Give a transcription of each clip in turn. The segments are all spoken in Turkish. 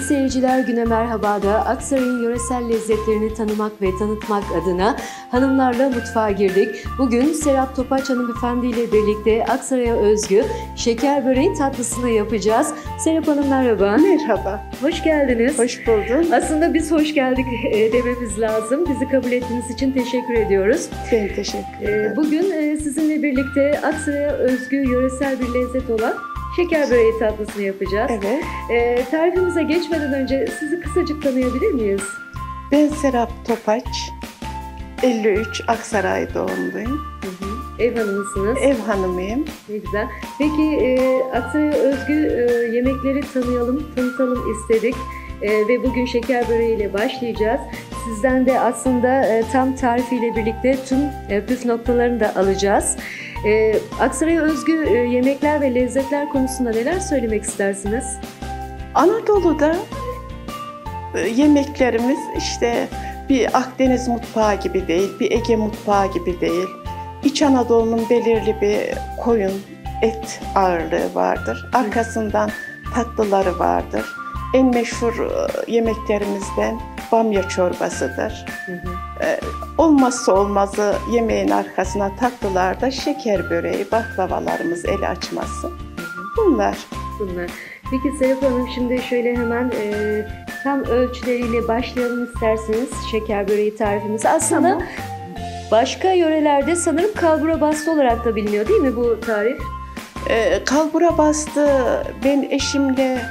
seyirciler, güne merhabada Aksaray'ın yöresel lezzetlerini tanımak ve tanıtmak adına hanımlarla mutfağa girdik. Bugün Serap Topaç hanımefendi ile birlikte Aksaray'a özgü şeker böreği tatlısını yapacağız. Serap Hanım merhaba. Merhaba. Hoş geldiniz. Hoş buldum. Aslında biz hoş geldik dememiz lazım. Bizi kabul ettiğiniz için teşekkür ediyoruz. Ben teşekkür ederim. Bugün sizinle birlikte Aksaray'a özgü yöresel bir lezzet olan şeker böreği tatlısını yapacağız. Evet. Tarifimize geçmeden önce sizi kısacık tanıyabilir miyiz? Ben Serap Topaç. 53 Aksaray doğumluyum. Ev hanımısınız. Ev hanımıyım. Ne güzel. Peki Aksaray'a özgü yemekleri tanıtalım istedik. Ve bugün şeker böreğiyle başlayacağız. Sizden de aslında tam tarifiyle birlikte tüm püf noktalarını da alacağız. Aksaray'a özgü yemekler ve lezzetler konusunda neler söylemek istersiniz? Anadolu'da yemeklerimiz işte bir Akdeniz mutfağı gibi değil, bir Ege mutfağı gibi değil. İç Anadolu'nun belirli bir koyun, et ağırlığı vardır. Arkasından tatlıları vardır. En meşhur yemeklerimizden bamya çorbasıdır. Olmazsa olmazı yemeğin arkasına tatlılarda şeker böreği, baklavalarımız, el açması. Bunlar. Peki Serap Hanım, şimdi şöyle hemen tam ölçüleriyle başlayalım isterseniz şeker böreği tarifimiz. Aslında Tamam. başka yörelerde sanırım kalbura bastı olarak da biliniyor değil mi bu tarif? Kalbura bastı. Ben eşimle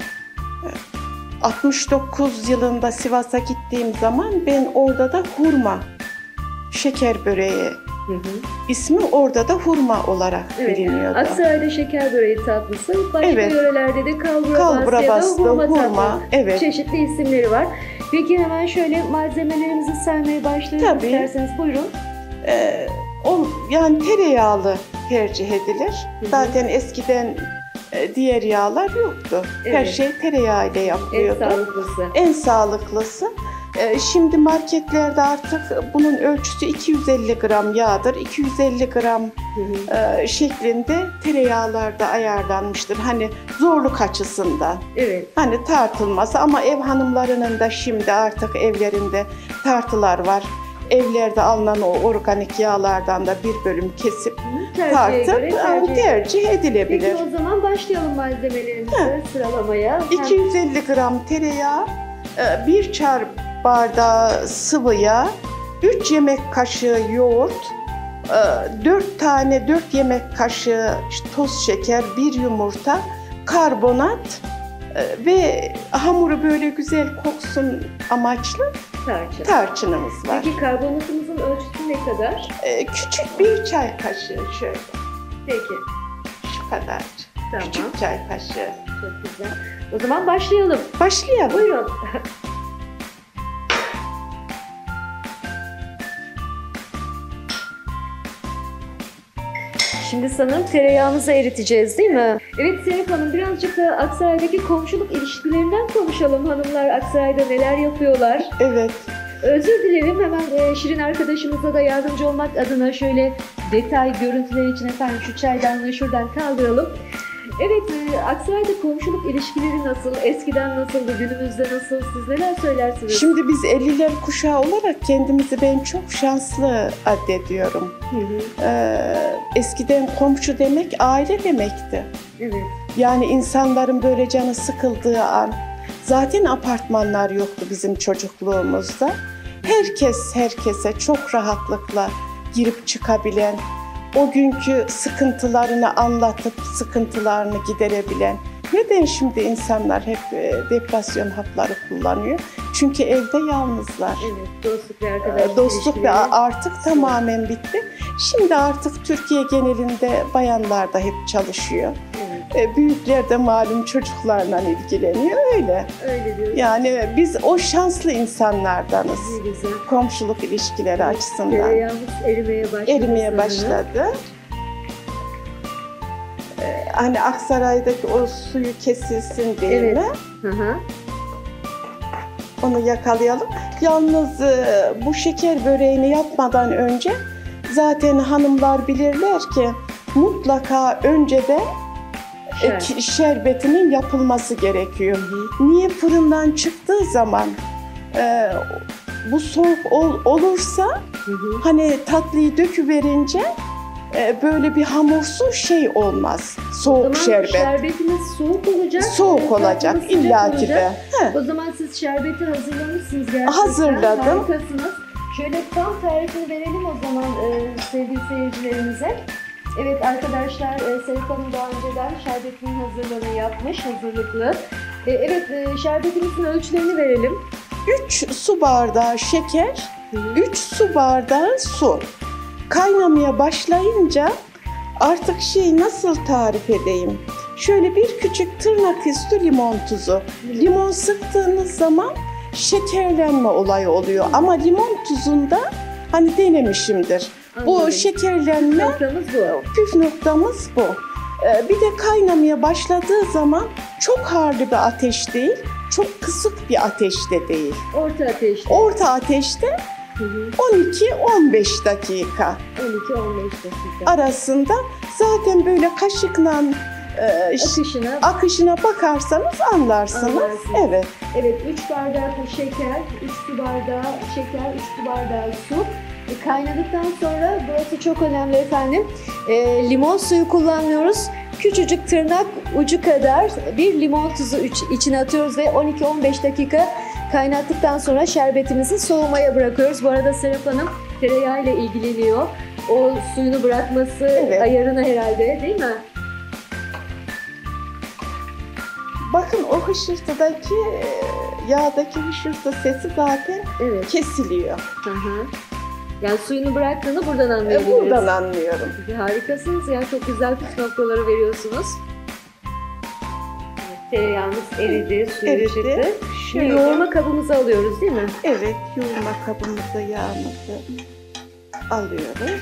69 yılında Sivas'a gittiğim zaman ben orada da hurma, şeker böreği ismi orada da hurma olarak biliniyordu. Aksaray'da şeker böreği tatlısı, başka Evet. yörelerde de kalbura bastı ya da hurma evet. çeşitli isimleri var. Peki hemen şöyle malzemelerimizi saymaya başlayalım Tabii. isterseniz, buyurun. Yani tereyağlı tercih edilir. Zaten eskiden diğer yağlar yoktu. Her Evet. şey tereyağı ile En yapılıyordu. sağlıklısı. En sağlıklısı. Şimdi marketlerde artık bunun ölçüsü 250 gram yağdır. 250 gram şeklinde tereyağlar da ayarlanmıştır. Hani zorluk açısından. Evet. Hani tartılması, ama ev hanımlarının da şimdi artık evlerinde tartılar var. Evlerde alınan o organik yağlardan da bir bölüm kesip tartıp tercih edilebilir. Peki o zaman başlayalım malzemelerimizi sıralamaya. 250 gram tereyağı, 1 çay bardağı sıvı yağ, 3 yemek kaşığı yoğurt, 4 yemek kaşığı toz şeker, 1 yumurta, karbonat ve hamuru böyle güzel koksun amaçlı tarçınımız var. Peki karbonatımızın ölçüsü ne kadar? Küçük 1 çay kaşığı şöyle. Peki. Şu kadar. Tamam. Küçük çay kaşığı. Çok güzel. O zaman başlayalım. Başlayalım. Buyurun. Şimdi sanırım tereyağımızı eriteceğiz değil mi? Evet Serap Hanım, birazcık da Aksaray'daki komşuluk ilişkilerinden konuşalım. Hanımlar Aksaray'da neler yapıyorlar? Evet. Özür dilerim, hemen Şirin arkadaşımıza da yardımcı olmak adına şöyle detay görüntüler için efendim şu çaydanlığı şuradan kaldıralım. Evet, Aksaray'da komşuluk ilişkileri nasıl? Eskiden nasıldı? Günümüzde nasıl? Siz neler söylersiniz? Şimdi biz 50'ler kuşağı olarak kendimizi ben çok şanslı addediyorum. Eskiden komşu demek aile demekti. Evet. Yani insanların böyle canı sıkıldığı an, zaten apartmanlar yoktu bizim çocukluğumuzda. Herkes herkese çok rahatlıkla girip çıkabilen, o günkü sıkıntılarını anlatıp sıkıntılarını giderebilen. Neden şimdi insanlar hep depresyon hapları kullanıyor? Çünkü evde yalnızlar. Evet, dostluk ve arkadaşlık Dostluk ilişkileri. artık tamamen bitti. Şimdi artık Türkiye genelinde bayanlar da hep çalışıyor. Evet. Büyükler de malum çocuklarla ilgileniyor, öyle. Öyle diyoruz. Yani biz o şanslı insanlardanız. Ne güzel. Komşuluk ilişkileri açısından. Tereyağımız erimeye başladı. Erimeye başladı. Hani Aksaray'daki o suyu kesilsin değil Evet. mi? Hı. Onu yakalayalım. Yalnız bu şeker böreğini yapmadan önce zaten hanımlar bilirler ki mutlaka önceden şerbetinin yapılması gerekiyor. Niye fırından çıktığı zaman bu soğuk olursa hani tatlıyı döküverince böyle bir hamursu şey olmaz. Soğuk şerbet. Şerbetimiz soğuk olacak. Soğuk olacak illaki de. O zaman siz şerbeti hazırlamışsınız gerçekten. Hazırladım. Harikasınız. Şöyle tam tarifini verelim o zaman sevgili seyircilerimize. Evet arkadaşlar, Serap Hanım daha önceden şerbetinin hazırlığını yapmış, hazırlıklı. Evet, şerbetimizin ölçülerini verelim. 3 su bardağı şeker, 3 su bardağı su. Kaynamaya başlayınca artık nasıl tarif edeyim? Şöyle bir küçük tırnak üstü limon tuzu. Limon sıktığınız zaman şekerlenme olayı oluyor. Ama limon tuzunda hani denemişimdir. Anladım. Bu şekerlenme Noktamız bu. püf noktamız bu. Bir de kaynamaya başladığı zaman çok harlı bir ateş değil, çok kısık bir ateşte değil. Orta ateşte. Orta ateşte 12-15 dakika 12-15 dakika. arasında zaten böyle kaşıkla akışına bakarsanız anlarsınız. Evet. Evet, 3 bardak şeker, 3 su bardağı şeker, 3 su bardağı su. Kaynadıktan sonra burası çok önemli efendim. Limon suyu kullanıyoruz. Küçücük tırnak ucu kadar bir limon tuzu içine atıyoruz ve 12-15 dakika kaynattıktan sonra şerbetimizi soğumaya bırakıyoruz. Bu arada Serap Hanım tereyağı ile ilgileniyor. O suyunu bırakması ayarına herhalde, değil mi? Bakın o hışırtıdaki, yağdaki hışırtı sesi zaten kesiliyor. Yani suyunu bıraktığını buradan anlayabiliriz. Buradan anlıyorum. Harikasınız ya, çok güzel püf noktaları veriyorsunuz. Tereyağımız eridi, suyu çıktı. Şimdi yoğurma kabımızı alıyoruz değil mi? Evet, yoğurma kabımıza yağımızı alıyoruz.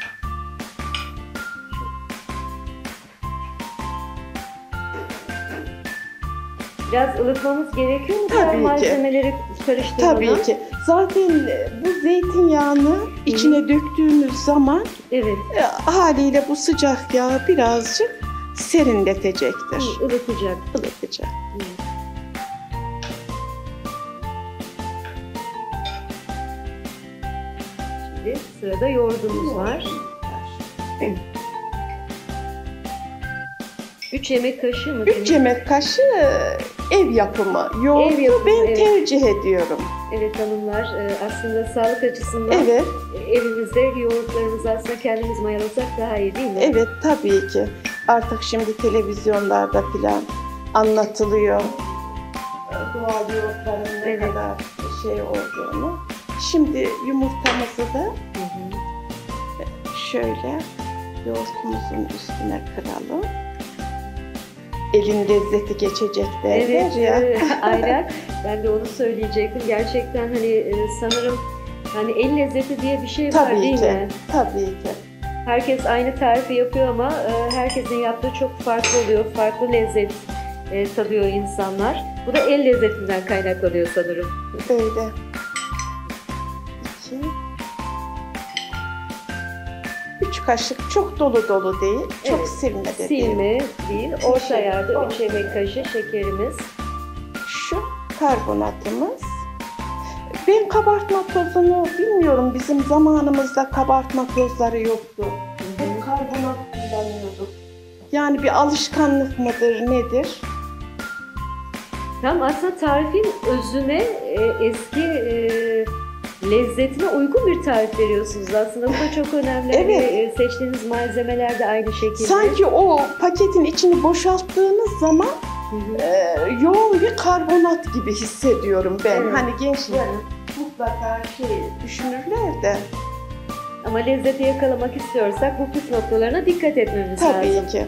Biraz ılıtmamız gerekiyor mu? Tabii ki. Malzemeleri karıştırmadan. Tabii ki. Zaten bu zeytinyağını içine döktüğümüz zaman haliyle bu sıcak yağ birazcık serinletecektir. Ilıtacak. Ilıtacak. Şimdi sırada yoğurdumuz var. 3 yemek kaşığı mı? 3 yemek kaşığı ev yapımı yoğurdu ben tercih ediyorum. Evet hanımlar, aslında sağlık açısından evimizde yoğurtlarımızı aslında kendimiz mayalasak daha iyi değil mi? Evet, tabii ki. Artık şimdi televizyonlarda filan anlatılıyor doğal yoğurtların ne kadar şey olduğunu. Şimdi yumurtamızı da şöyle yoğurtumuzun üstüne kıralım. Elin lezzeti geçecek derler ya. Aynen. Ben de onu söyleyecektim. Gerçekten hani sanırım hani el lezzeti diye bir şey var değil mi? Tabii ki. Herkes aynı tarifi yapıyor ama herkesin yaptığı çok farklı oluyor. Farklı lezzet tadıyor insanlar. Bu da el lezzetinden kaynaklanıyor sanırım. Öyle. 3 kaşık, çok dolu dolu değil, çok silme de değil. Silme değil, orta ayarda 3 yemek kaşığı şekerimiz. Şu karbonatımız. Ben kabartma tozunu bilmiyorum, bizim zamanımızda kabartma tozları yoktu. Hep karbonat kullanıyorduk. Yani bir alışkanlık mıdır, nedir? Tam aslında tarifin özüne, eski lezzetine uygun bir tarif veriyorsunuz aslında. Bu da çok önemli. Evet. Seçtiğiniz malzemeler de aynı şekilde. Sanki o paketin içini boşalttığınız zaman yoğun bir karbonat gibi hissediyorum ben. Hani gençler mutlaka düşünürler de. Ama lezzeti yakalamak istiyorsak bu püf noktalarına dikkat etmemiz lazım. Tabii ki.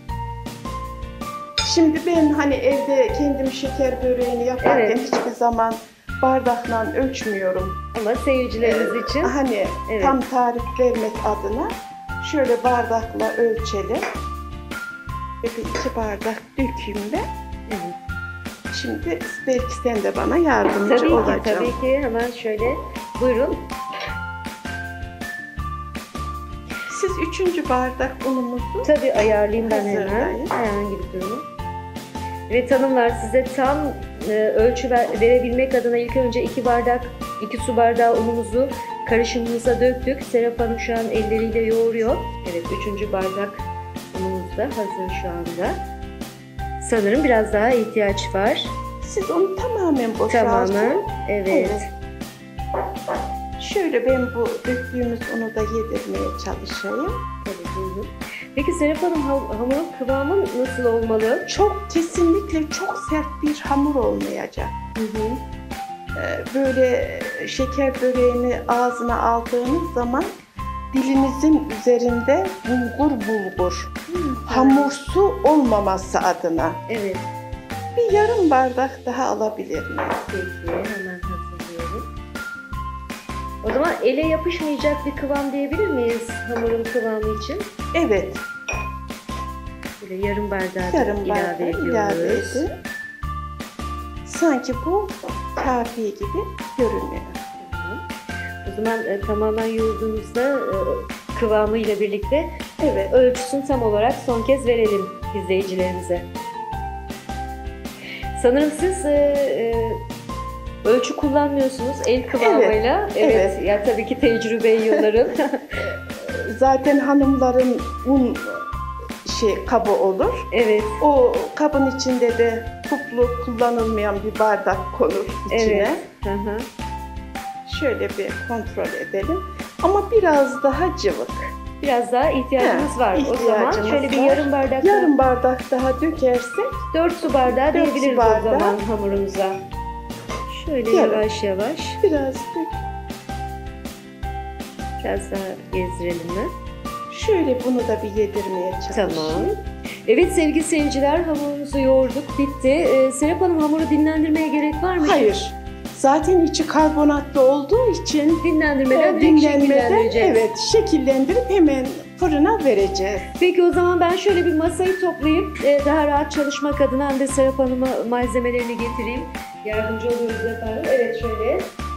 Şimdi ben hani evde kendim şeker böreğini yaparken hiçbir zaman bardakla ölçmüyorum. Ama seyircilerimiz için hani tam tarif vermek adına şöyle bardakla ölçelim. Ve bir 2 bardak dökeyim de. Şimdi belki sen de bana yardımcı olacaksın. Tabii ki. Hemen şöyle buyurun. Siz 3. bardak unumuzu Tabii ayarlayayım ben hemen. hazırlayın. Herhangi bir durum. Evet hanımlar, size tam ölçü verebilmek adına ilk önce 2 su bardağı unumuzu karışımımıza döktük. Serap Hanım şu an elleriyle yoğuruyor. Evet, 3. bardak unumuz da hazır şu anda. Sanırım biraz daha ihtiyaç var. Siz onu tamamen boşaltın. Tamamen. Evet. Şöyle ben bu döktüğümüz unu da yedirmeye çalışayım. Tabii, buyurun. Peki Serap Hanım, hamurun kıvamı nasıl olmalı? Kesinlikle çok sert bir hamur olmayacak. Hı hı. Böyle şeker böreğini ağzına aldığınız zaman dilinizin üzerinde bulgur hamursu olmaması adına. Evet. Bir yarım bardak daha alabilir miyim? Peki, hemen hazırlıyorum. O zaman ele yapışmayacak bir kıvam diyebilir miyiz hamurun kıvamı için? Evet. Böyle yarım bardağı Yarım ilave bardak ediyoruz. ilave edin. Sanki bu kafi gibi görünüyor. Tamam. O zaman tamamen yoğurduğunuzda kıvamıyla birlikte Evet. ölçüsünü tam olarak son kez verelim izleyicilerimize. Sanırım siz ölçü kullanmıyorsunuz el kıvamıyla. evet. Ya tabii ki tecrübe yılların. Zaten hanımların un kabı olur. Evet. O kabın içinde de tuplu kullanılmayan bir bardak konur içine. Evet. Hı hı. Şöyle bir kontrol edelim. Ama biraz daha cıvık. Biraz daha ihtiyacımız var. O zaman ihtiyacımız şöyle bir var. yarım bardak daha dökersek 4 su bardağı 4 su diyebiliriz bardağı. o zaman hamurumuza. Şöyle Yarım. yavaş yavaş biraz dök. biraz daha gezdirelim mi? Şöyle bunu da bir yedirmeye çalışayım. Tamam. Evet sevgili seyirciler, hamurumuzu yoğurduk, bitti. Serap Hanım, hamuru dinlendirmeye gerek var mı? Hayır. Zaten içi karbonatlı olduğu için Dinlendirmeden direkt şekillendireceğiz. evet, şekillendirip hemen fırına vereceğiz. Peki o zaman ben şöyle bir masayı toplayıp daha rahat çalışmak adına hem de Serap Hanım'a malzemelerini getireyim. Yardımcı oluyoruz efendim. Evet, şöyle.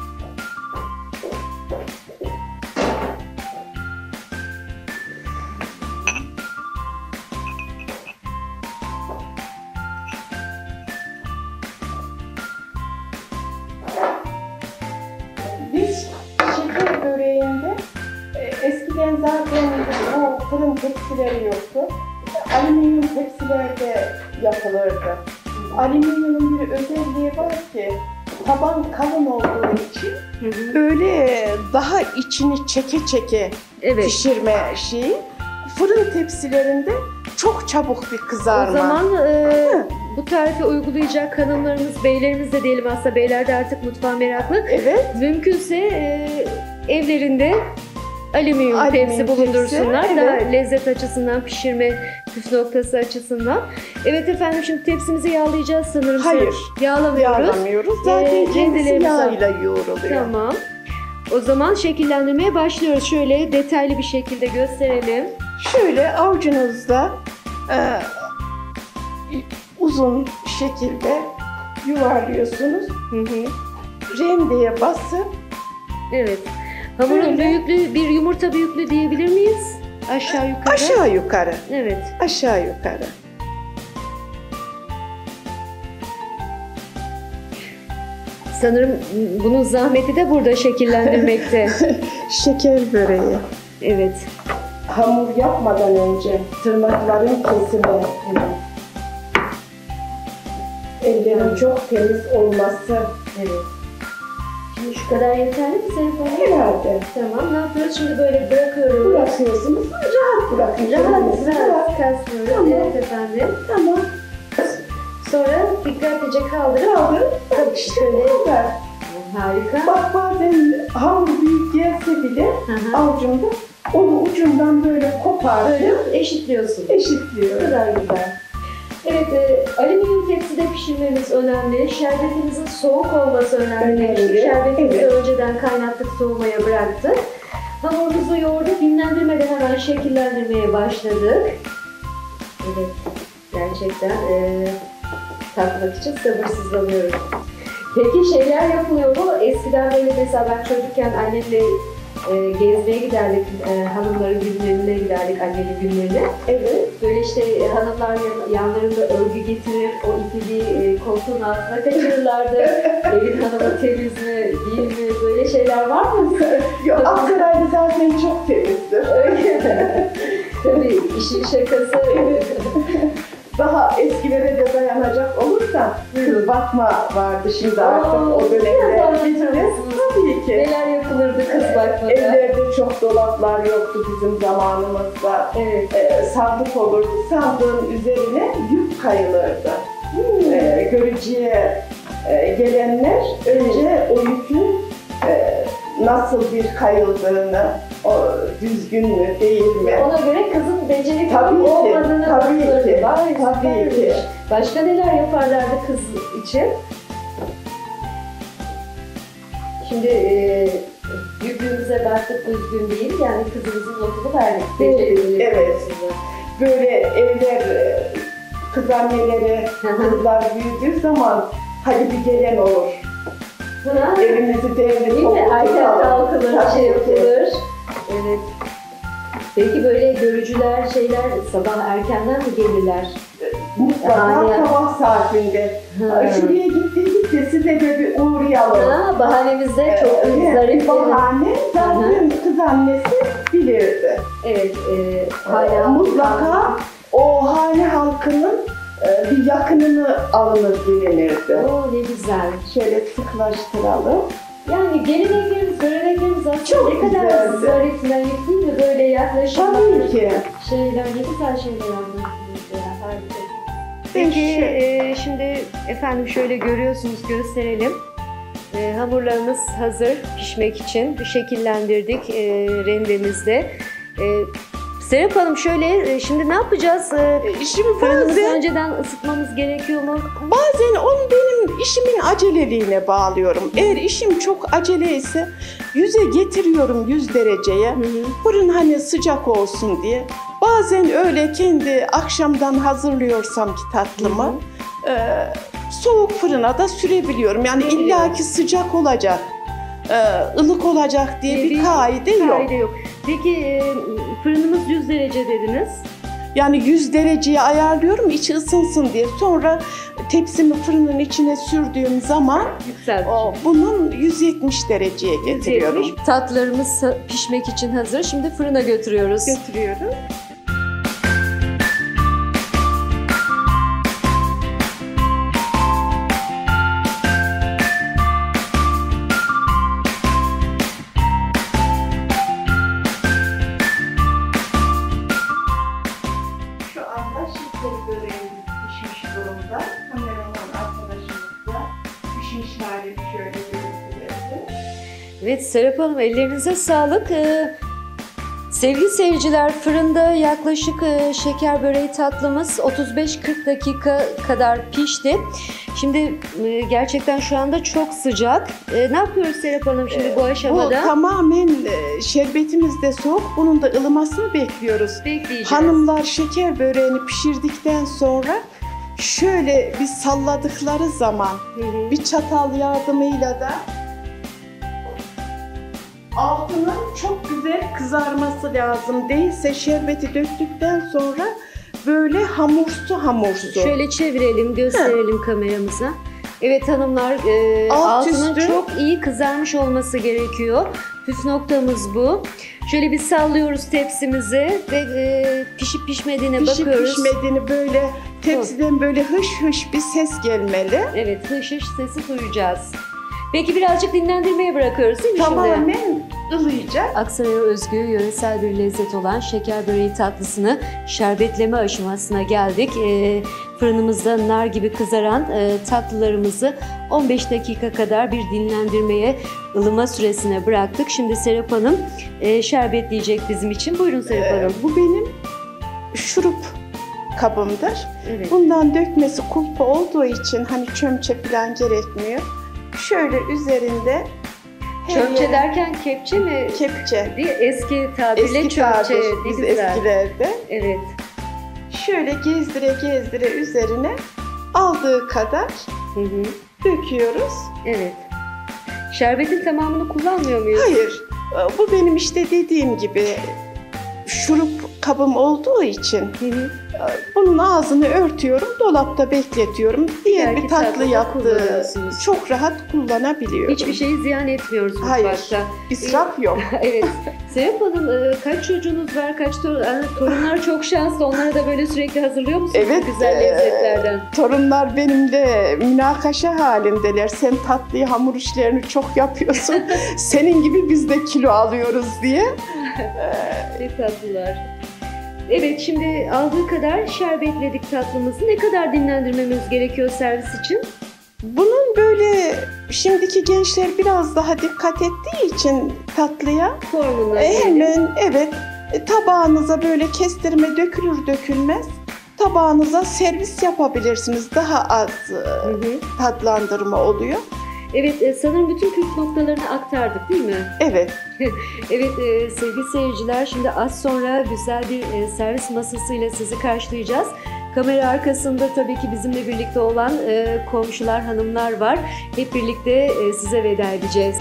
Biz şeker böreğinde eskiden zaten bu fırın tepsileri yoktu. Alüminyum tepsilerde yapılırdı. Alüminyumun bir özelliği var ki taban kalın olduğu için böyle daha içini çeke çeke Evet. pişirme şeyi. Fırın tepsilerinde çok çabuk bir kızarma. O zaman bu tarifi uygulayacak hanımlarımız, beylerimiz de diyelim, aslında beyler de artık mutfağa meraklı. Evet. Mümkünse alüminyum Alüminyum tepsi tepsi, bulundursunlar. evet. Daha lezzet açısından, pişirme püf noktası açısından. Evet efendim, şimdi tepsimizi yağlayacağız sanırım. Hayır. Yağlamıyoruz. Yağlamıyoruz. Zaten kendisi rendelerimizi yağıyla yoğruluyor. Tamam. O zaman şekillendirmeye başlıyoruz. Şöyle detaylı bir şekilde gösterelim. Şöyle avucunuzda uzun şekilde yuvarlıyorsunuz. Hı hı. Rendeye basıp Evet. Hamurun Böyle. büyüklüğü bir yumurta büyüklüğü diyebilir miyiz? Aşağı yukarı. aşağı yukarı, Evet. aşağı yukarı. Sanırım bunun zahmeti de burada şekillendirmekte. Şeker böreği. Evet. Hamur yapmadan önce tırnakların kesimi. Ellerin çok temiz olması. Evet. Şimdi şu kadar yeterli mi Serap Hanım? Herhalde. Tamam. Ne yapıyoruz? Şimdi böyle bırakıyoruz. Bırakıyorsunuz. Rahat bırakın. Rahat kasmıyoruz. Tamam. Evet efendim. Tamam. Sonra dikkatlice kaldırıp Kaldırın. tabii şöyle. Süper. Harika. Bak bazen hamur büyük gelse bile Hı hı. avucumda onu ucundan böyle kopartıp Böyle eşitliyorsun. eşitliyor. Ne kadar güzel. Evet, alüminyum tepside pişirmemiz önemli. Şerbetimizin soğuk olması önemli. Önemli, Şerbetimizi evet. önceden kaynattık, soğumaya bıraktık. Hamurumuzu yoğurduk, dinlendirmeden hemen şekillendirmeye başladık. Evet, gerçekten tatmak için sabırsızlanıyorum. Peki şeyler yapılıyor mu? Eskiden böyle mesela ben çocukken annemle gezmeye giderdik. Hanımların günlerine giderdik, annenin günlerine. Evet. Böyle işte hanımlar yanlarında örgü getirir, o ipi koltuğun altına kaçırırlardı. Evin hanımı temiz mi, değil mi? Böyle şeyler var mı? Yok, Aksaray'da zaten çok temizdir. Öyle mi? Tabii işin şakası. Daha eskilere de dayanacak olursa kız bakma vardı şimdi artık o biraz dönemde. anlatır mısınız? Tabii ki. Neler yapılırdı kız bakmada? Evlerde çok dolaplar yoktu bizim zamanımızda. Evet. Sandık olurdu. Sandığın üzerine yük kayılırdı. Görücüye gelenler önce o yükün nasıl bir kayıldığını, o düzgün mü değil mi? Ona göre kızın becerikli Tabii ki, olmadığını tabii bakılırdı. ki, Vay, tabii süpermiş. ki. Başka neler yaparlardı kız için? Şimdi yüzüğümüze baktık, düzgün değil. Yani kızımızın notunu verdik. Becerikli Evet. konusunda. Böyle evler, kız anneleri, kızlar büyüdüğü zaman hadi bir gelen olur. Ha, Evimizi devri değil mi? Erken kalkılır, Tabii şey ki. yapılır. Evet. Peki böyle görücüler, şeyler sabah erkenden mi gelirler? Mutlaka Yani- sabah saatinde. Ha. Şuraya gittik de size de bir uğrayalım. Ha, bahanemizde çok zarif bir bahane. Zaten kız annesi bilirdi. Evet, hala Mutlaka o hane halkının bir yakınını alınır gelinirdi. Oo, ne güzel. Şöyle sıklaştıralım. Yani geleneklerimiz, göreneklerimiz aslında Çok ne kadar güzeldi. zarif, naif değil mi? Böyle yaklaşımlar, Tabii ki. şeyler, ne güzel şeyler anlatıyorsunuz ya. Harika. Peki, Peki, şimdi efendim şöyle görüyorsunuz, gösterelim. Hamurlarımız hazır pişmek için. Şekillendirdik rendemizde. Serap Hanım şöyle, şimdi ne yapacağız? Şimdi Fırınımızı bazen, önceden ısıtmamız gerekiyor mu? bazen onu benim işimin aceleliğine bağlıyorum. Eğer işim çok acele ise 100'e getiriyorum, 100 dereceye. Hı hı. Fırın hani sıcak olsun diye. Bazen öyle kendi akşamdan hazırlıyorsam ki tatlımı soğuk fırına da sürebiliyorum. Yani illaki sıcak olacak, ılık olacak diye bir kaide yok. Peki fırınımız 100 derece dediniz. Yani 100 dereceye ayarlıyorum içi ısınsın diye. Sonra tepsimi fırının içine sürdüğüm zaman bunun 170 dereceye getiriyorum. 170. Tatlılarımız pişmek için hazır. Şimdi fırına götürüyoruz. Götürüyorum. Şu anda şeker böreğimiz pişmiş durumda. Kameraman arkadaşımızla pişmiş halini şöyle görüntüledim. Evet Serap Hanım, ellerinize sağlık. Sevgili seyirciler, fırında yaklaşık şeker böreği tatlımız 35-40 dakika kadar pişti. Şimdi gerçekten şu anda çok sıcak. Ne yapıyoruz Serap Hanım şimdi bu aşamada? Bu tamamen şerbetimiz de soğuk. Bunun da ılımasını bekliyoruz. Bekleyeceğiz. Hanımlar şeker böreğini pişirdikten sonra şöyle bir salladıkları zaman bir çatal yardımıyla da altının çok güzel kızarması lazım. Değilse şerbeti döktükten sonra böyle hamursu. Şöyle çevirelim, gösterelim kameramıza. Evet hanımlar, altının çok iyi kızarmış olması gerekiyor. Püf noktamız bu. Şöyle bir sallıyoruz tepsimizi ve pişip pişmediğine bakıyoruz. Pişip pişmediğini böyle tepsiden böyle hış hış bir ses gelmeli. Evet, hış hış sesi duyacağız. Peki birazcık dinlendirmeye bırakıyoruz değil mi şimdi? Tamamen ılıyacak. Aksaray'a özgü yöresel bir lezzet olan şeker böreği tatlısını şerbetleme aşamasına geldik. Fırınımızda nar gibi kızaran tatlılarımızı 15 dakika kadar bir dinlendirmeye, ılıma süresine bıraktık. Şimdi Serap Hanım şerbetleyecek bizim için. Buyurun Serap Hanım. Bu benim şurup kabımdır. Evet. Bundan dökmesi kulpa olduğu için hani çömçe falan gerekmiyor. Şöyle üzerinde Çömçe derken kepçe mi? Kepçe. Değil, eski tabirle Eski çömçe. tabir, Ne biz güzel. eskilerde. Evet. Şöyle gezdire üzerine aldığı kadar Hı hı. döküyoruz. Evet. Şerbetin tamamını kullanmıyor muyuz? Hayır. Bu benim işte dediğim gibi şurup kabım olduğu için Hı hı. bunun ağzını örtüyorum, dolapta bekletiyorum. Diğer Belki bir tatlı tatlıda yaptığı kullanıyorsunuz. çok rahat kullanabiliyorum. Hiçbir şeyi ziyan etmiyoruz Hayır, mutfakta. israf yok. Evet. Serap Hanım, kaç çocuğunuz var? Kaç torunlar çok şanslı. Onlara da böyle sürekli hazırlıyor musunuz Evet, bu güzel lezzetlerden? Torunlar benimle münakaşa halindeler. Sen tatlıyı, hamur işlerini çok yapıyorsun. Senin gibi biz de kilo alıyoruz diye. Ne tatlılar. Evet, şimdi aldığı kadar şerbetledik tatlımızı. Ne kadar dinlendirmemiz gerekiyor servis için? Bunun böyle şimdiki gençler biraz daha dikkat ettiği için tatlıya Formuna hemen evet tabağınıza böyle kestirme dökülür dökülmez tabağınıza servis yapabilirsiniz. Daha az Hı hı. tatlandırma oluyor. Evet, sanırım bütün püf noktalarını aktardık değil mi? Evet. Evet, sevgili seyirciler, şimdi az sonra güzel bir servis masasıyla sizi karşılayacağız. Kamera arkasında tabii ki bizimle birlikte olan komşular, hanımlar var. Hep birlikte size veda edeceğiz.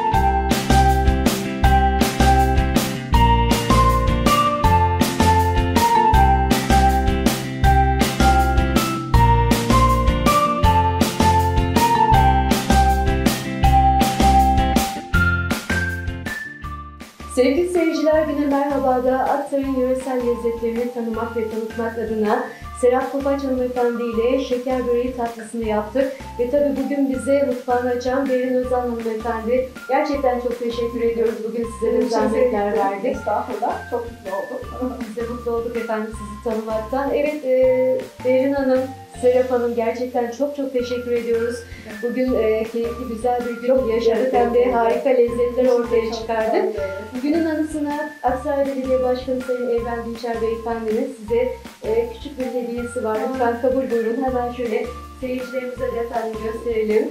Sevgili seyirciler, güne merhabada Aksaray'ın yöresel lezzetlerini tanımak ve tanıtmak adına Serap Topaç hanımefendi ile şeker böreği tatlısını yaptık. Ve tabii bugün bize mutfağını açan Berin Özal hanımefendi. Gerçekten çok teşekkür ediyoruz. Bugün size de zahmetler verdik. Estağfurullah. Çok mutlu oldum. Biz de mutlu olduk efendim sizi tanımaktan. Evet, Berin Hanım, Serap Hanım gerçekten çok çok teşekkür ediyoruz. Bugün keyifli güzel bir gün yaşadık hem de harika lezzetler ortaya çıkardık. Günün anısına Aksaray Belediye Başkanı Sayın Evren Dinçer Beyefendinin size küçük bir hediyesi var. Lütfen kabul buyurun. Hemen şöyle seyircilerimize de efendim gösterelim.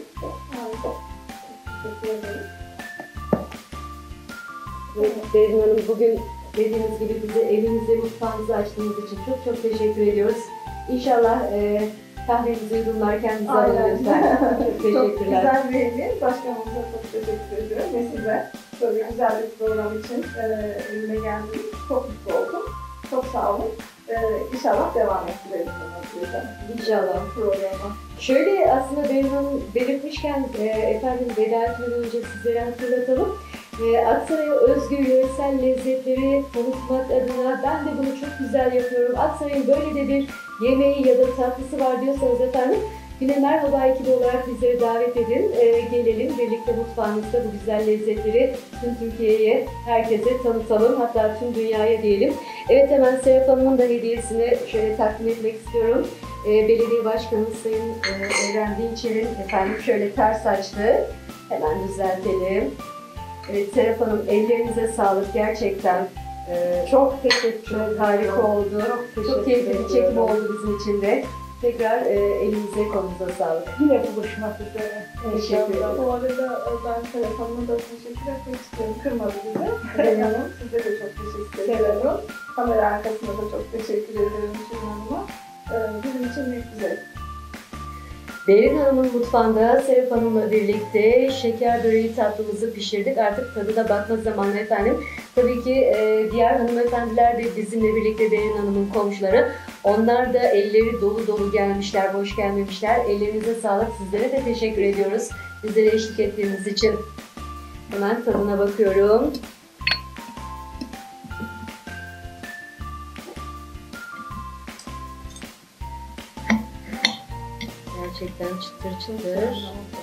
Evet, Berin Hanım, bugün dediğiniz gibi bize evinizi, mutfağınızı açtığınız için çok çok teşekkür ediyoruz. İnşallah kahvenizi yudumlarken bizi alın lütfen. Çok teşekkürler. Çok güzel bir hediye. Başkanımıza çok teşekkür ediyorum. Ve size böyle güzel bir program için elime geldiğiniz çok mutlu oldum. Çok sağ olun. İnşallah devam ettiririz bunu. İnşallah. Programa. Şöyle aslında Berin Hanım belirtmişken efendim veda etmeden önce sizlere hatırlatalım. Aksaray'a özgü yöresel lezzetleri tanıtmak adına ben de bunu çok güzel yapıyorum. Aksaray'ın böyle de bir yemeği ya da tatlısı var diyorsanız efendim yine merhaba ekibi olarak bizleri davet edin. Gelelim birlikte mutfağımızda bu güzel lezzetleri tüm Türkiye'ye, herkese tanıtalım. Hatta tüm dünyaya diyelim. Evet, hemen Serap Hanım'ın da hediyesini şöyle takdim etmek istiyorum. Belediye Başkanımız Sayın Evren Dinçer'in efendim şöyle ters açtı. Hemen düzeltelim. Evet Serap Hanım, ellerinize sağlık gerçekten. Çok teşekkür ederim. Harika oldu. Çok keyifli bir çekim oldu bizim için de. Tekrar elinize kolunuza sağlık. Yine buluşmak üzere. Teşekkür ederim. Bu arada ben telefonuma da teşekkür etmek istiyorum. Kırmadı bizi. Berin Hanım, size de çok teşekkür ediyorum. Kamera arkasında da çok teşekkür ederim Şirin Hanım'a. Bizim için büyük bir zevk. Berin Hanım'ın mutfağında Serap Hanım'la birlikte şeker böreği tatlımızı pişirdik. Artık tadına bakma zamanı efendim. Tabii ki diğer hanımefendiler de bizimle birlikte Berin Hanım'ın komşuları. Onlar da elleri dolu dolu gelmişler, boş gelmemişler. Ellerinize sağlık. Sizlere de teşekkür ediyoruz. Bizlere eşlik ettiğiniz için. Hemen tadına bakıyorum. Gerçekten çıtır çıtır.